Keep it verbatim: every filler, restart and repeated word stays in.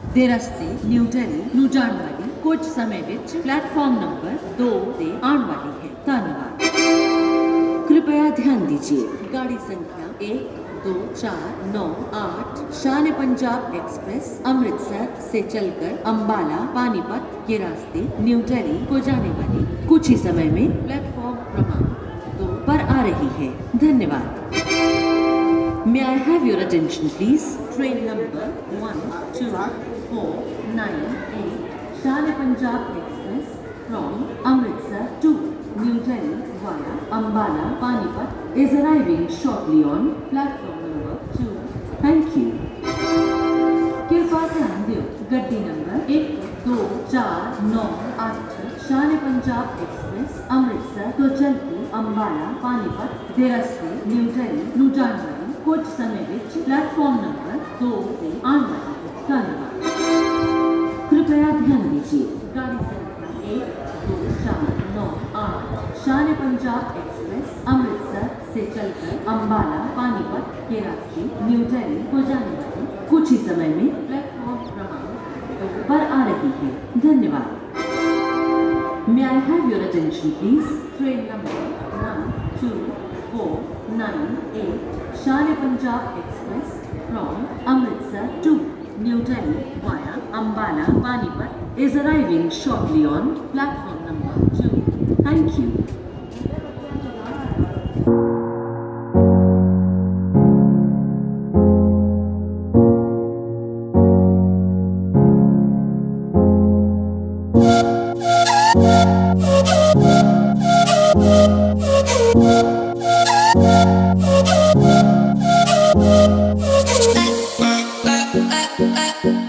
ਦੇ ਰਸਤੇ ਨਿਊ ਦਿल्ली ਨੂੰ ਜਾਣ ਵਾਲੀ ਕੁਝ ਸਮੇਂ ਵਿੱਚ प्लेटफॉर्म नंबर दो ਤੇ ਆਉਣ ਵਾਲੀ है। धन्यवाद। कृपया ध्यान दीजिए, गाड़ी संख्या एक दो चार नौ आठ शान पंजाब एक्सप्रेस अमृतसर से चलकर अंबाला पानीपत के रास्ते न्यू दिल्ली को जाने वाली कुछ ही समय में प्लेटफॉर्म क्रमांक दो पर आ रही है। धन्यवाद। May I have your attention please? Train number one two four nine eight Shan Punjab express from Amritsar to New Delhi via Ambala Panipat is arriving shortly on platform number two. Thank you. कृपया ध्यान दियो, गड्डी number एक दो चार नौ आठ शान Punjab express Amritsar तो चलती अंबाला पानीपत ਦੇ ਰਸਤੇ ਨਿਊ ਦਿल्ली ਨੂੰ ਜਾਣ ਵਾਲੀ ਕੁਝ ਸਮੇਂ ਵਿੱਚ प्लेटफॉर्म नंबर दो ਤੇ ਆਉਣ ਵਾਲੀ ਹੈ। ਧੰਨਵਾਦ। कृपया ध्यान दीजिए, गाड़ी संख्या एक दो चार नौ आठ शान पंजाब एक्सप्रेस अमृतसर से चलकर अंबाला पानीपत के रास्ते न्यू दिल्ली को जाने वाली कुछ ही समय में प्लेटफॉर्म क्रमांक दो पर आ रही है। धन्यवाद। May I have your attention please? Train number one two four nine eight Shan Punjab express from Amritsar to New Delhi via Ambala Panipat is arriving shortly on platform number two. Thank you. uh, uh, uh.